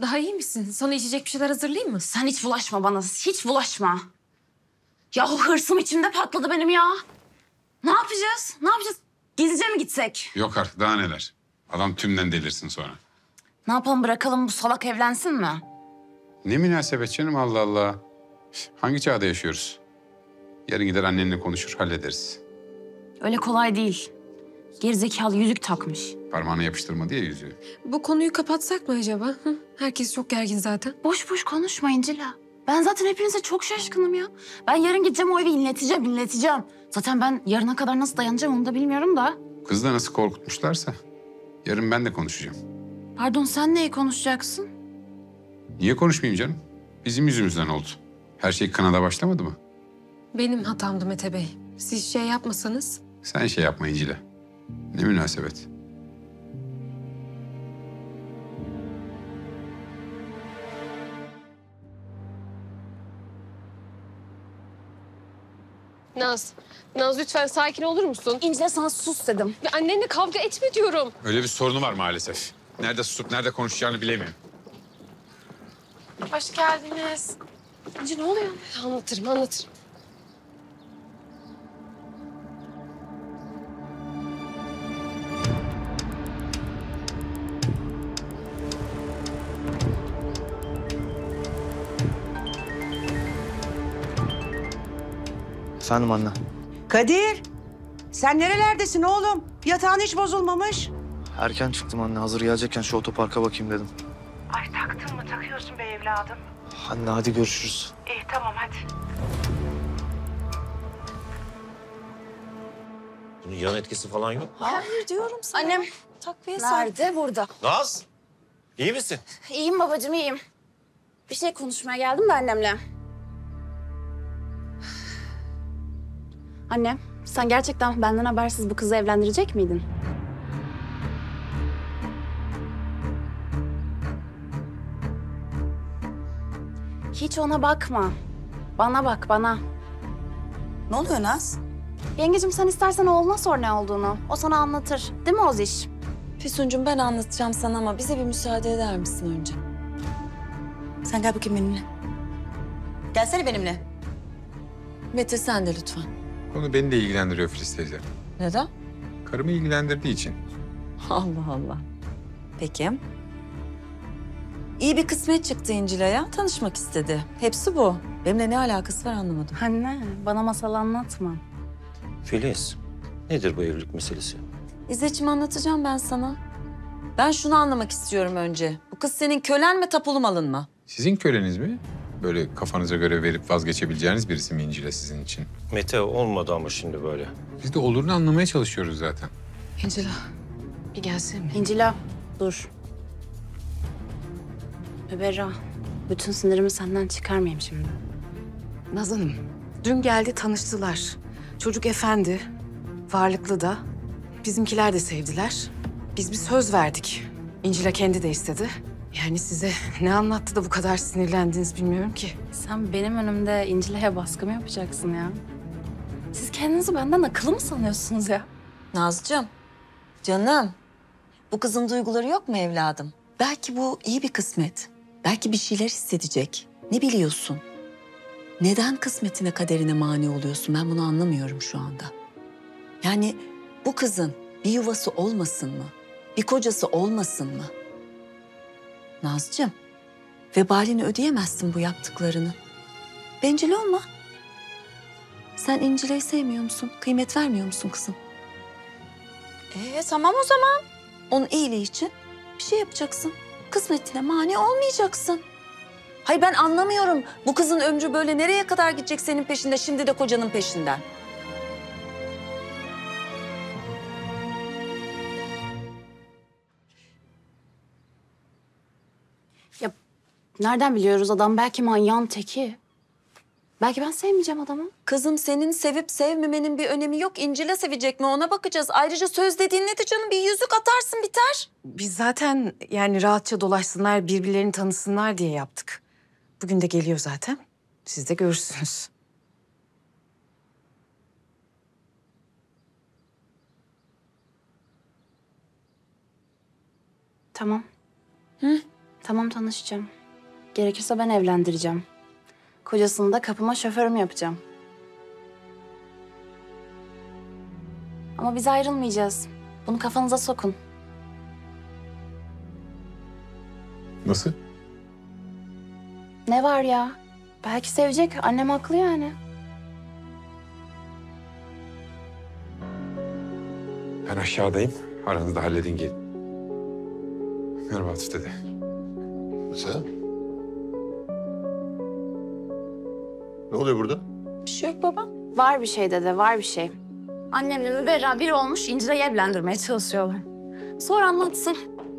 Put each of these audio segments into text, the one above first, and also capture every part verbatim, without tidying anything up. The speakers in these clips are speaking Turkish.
daha iyi misin? Sana içecek bir şeyler hazırlayayım mı? Sen hiç bulaşma bana, hiç bulaşma. Ya hırsım içimde patladı benim ya. Ne yapacağız? Ne yapacağız? Gizlice mi gitsek? Yok artık daha neler. Adam tümden delirsin sonra. Ne yapalım, bırakalım bu salak evlensin mi? Ne münasebet canım, Allah Allah. Hangi çağda yaşıyoruz? Yarın gider annenle konuşur, hallederiz. Öyle kolay değil. Gerizekalı yüzük takmış. Parmağına yapıştırma diye yüzüğü. Bu konuyu kapatsak mı acaba? Hı? Herkes çok gergin zaten. Boş boş konuşma İncila. Ben zaten hepinize çok şaşkınım ya. Ben yarın gideceğim o evi inleteceğim, inleteceğim. Zaten ben yarına kadar nasıl dayanacağım onu da bilmiyorum da. Kızı da nasıl korkutmuşlarsa. Yarın ben de konuşacağım. Pardon, sen neyi konuşacaksın? Niye konuşmayayım canım? Bizim yüzümüzden oldu. Her şey kanada başlamadı mı? Benim hatamdı Mete Bey. Siz şey yapmasanız. Sen şey yapma İncil'e. Ne münasebet. Naz, Naz lütfen sakin olur musun? İncila, sana sus dedim. Ve annenle kavga etme diyorum. Öyle bir sorunu var maalesef. Nerede susup nerede konuşacağını bilemiyorum. Hoş geldiniz. İnci ne oluyor? Anlatırım, anlatırım. Efendim anne. Kadir, sen nerelerdesin oğlum? Yatağın hiç bozulmamış. Erken çıktım anne. Hazır gelecekken şu otoparka bakayım dedim. Ay taktın mı takıyorsun be evladım? Anne hadi görüşürüz. İyi tamam hadi. Bunun yan etkisi falan yok. Hayır diyorum sana. Annem takviye nerede? Burada. Naz, iyi misin? İyiyim babacığım, iyiyim. Bir şey konuşmaya geldim de annemle. Anne, sen gerçekten benden habersiz bu kızı evlendirecek miydin? Hiç ona bakma. Bana bak, bana. Ne oluyor Naz? Yengecim, sen istersen oğluna sor ne olduğunu. O sana anlatır. Değil mi Oziş? Füsuncuğum, ben anlatacağım sana ama bize bir müsaade eder misin önce? Sen gel bakayım benimle. Gelsene benimle. Mete sen de lütfen. Konu beni de ilgilendiriyor Filiz teyze. Neden? Karımı ilgilendirdiği için. Allah Allah. Peki. İyi bir kısmet çıktı İncil'e. Tanışmak istedi. Hepsi bu. Benimle ne alakası var anlamadım. Anne, bana masal anlatma. Filiz, nedir bu evlilik meselesi? İzzetciğim, anlatacağım ben sana. Ben şunu anlamak istiyorum önce. Bu kız senin kölen mi, tapulu malın mı? Sizin köleniz mi? Böyle kafanıza göre verip vazgeçebileceğiniz birisi mi İncil'e sizin için? Mete olmadı ama şimdi böyle. Biz de olurunu anlamaya çalışıyoruz zaten. Angela, bir gelsene. İncila, dur. Müberra, bütün sinirimi senden çıkarmayayım şimdi. Naz Hanım, dün geldi tanıştılar. Çocuk efendi, varlıklı da. Bizimkiler de sevdiler. Biz bir söz verdik. İncil'e kendi de istedi. Yani size ne anlattı da bu kadar sinirlendiniz bilmiyorum ki. Sen benim önümde İncile'ye baskı mı yapacaksın ya? Siz kendinizi benden akıllı mı sanıyorsunuz ya? Nazcığım, canım. Bu kızın duyguları yok mu evladım? Belki bu iyi bir kısmet. Belki bir şeyler hissedecek. Ne biliyorsun? Neden kısmetine, kaderine mani oluyorsun? Ben bunu anlamıyorum şu anda. Yani bu kızın bir yuvası olmasın mı? Bir kocası olmasın mı? Nazcığım, vebalini ödeyemezsin bu yaptıklarını. Bencil olma. Sen İncile'yi sevmiyor musun? Kıymet vermiyor musun kızım? Ee tamam o zaman. Onun iyiliği için bir şey yapacaksın. Kısmetine mani olmayacaksın. Hayır, ben anlamıyorum. Bu kızın ömrü böyle nereye kadar gidecek senin peşinde, şimdi de kocanın peşinden? Ya nereden biliyoruz, adam belki manyağın teki. Belki ben sevmeyeceğim adamı. Kızım, senin sevip sevmemenin bir önemi yok. İncil'e sevecek mi, ona bakacağız. Ayrıca söz dediğin nedir canım? Bir yüzük atarsın, biter. Biz zaten yani rahatça dolaşsınlar, birbirlerini tanısınlar diye yaptık. Bugün de geliyor zaten. Siz de görürsünüz. Tamam. Hı? Tamam, tanışacağım. Gerekirse ben evlendireceğim. Kocasını da kapıma şoförüm yapacağım. Ama biz ayrılmayacağız. Bunu kafanıza sokun. Nasıl? Ne var ya? Belki sevecek. Annem haklı yani. Ben aşağıdayım. Aranızda halledin gelin. Merhaba Atıf dede. Sen? Ne oluyor burada? Bir şey yok baba. Var bir şey dede, var bir şey. Annemle Müberra bir olmuş, İncile'yi evlendirmeye çalışıyorlar. Sonra anlatsın.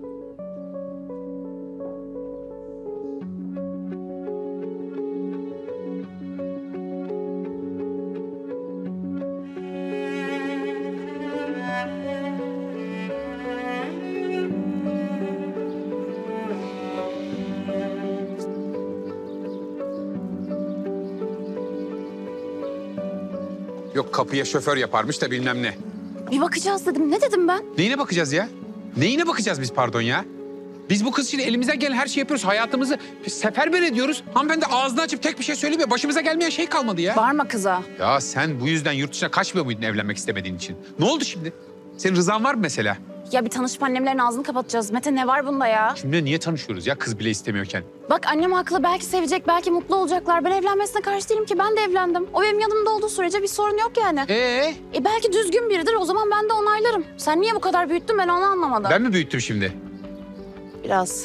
Yok kapıya şoför yaparmış da bilmem ne. Bir bakacağız dedim. Ne dedim ben? Neyine bakacağız ya? Neyine bakacağız biz pardon ya? Biz bu kız için elimizden gelen her şeyi yapıyoruz. Hayatımızı seferber ediyoruz. Hanımefendi ağzını açıp tek bir şey söylemiyor. Başımıza gelmeyen şey kalmadı ya. Bağırma kıza. Ya sen bu yüzden yurt dışına kaçmıyor muydun evlenmek istemediğin için? Ne oldu şimdi? Senin rızan var mı mesela? Ya bir tanışıp annemlerin ağzını kapatacağız. Mete ne var bunda ya? Şimdi niye tanışıyoruz ya kız bile istemiyorken? Bak annem haklı. Belki sevecek, belki mutlu olacaklar. Ben evlenmesine karşı değilim ki. Ben de evlendim. O benim yanımda olduğu sürece bir sorun yok yani. Ee, E belki düzgün biridir. O zaman ben de onaylarım. Sen niye bu kadar büyüttün, ben onu anlamadım. ben mi büyüttüm şimdi? Biraz.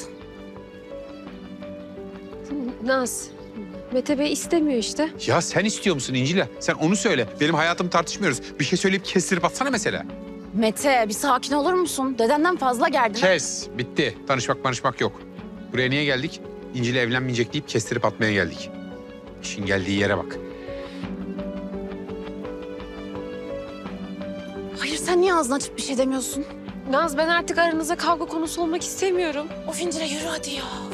Naz, Mete Bey istemiyor işte. Ya sen istiyor musun İncil'e? Sen onu söyle. Benim hayatımı tartışmıyoruz. Bir şey söyleyip kestirip atsana mesela. Mete bir sakin olur musun? Dedenden fazla gerdin. Kes. Bitti. Tanışmak tanışmak yok. Buraya niye geldik? İncil'le evlenmeyecek deyip kestirip atmaya geldik. İşin geldiği yere bak. Hayır, sen niye ağzını açıp bir şey demiyorsun? Naz, ben artık aranızda kavga konusu olmak istemiyorum. Of İncil'e yürü hadi ya.